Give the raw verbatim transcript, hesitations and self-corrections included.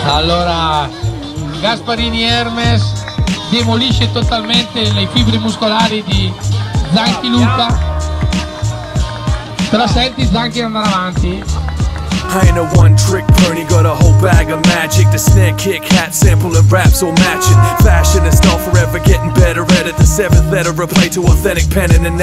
Allora, Gasparini Hermes demolisce totalmente le fibre muscolari di Zanchi Luca. Te la senti Zanchi andare avanti? I ain't a one-trick pony, got a whole bag of magic. The snare, kick, hat, sample and raps all matching. Fashion and style forever getting better at it. The seventh letter, a play to authentic pen and an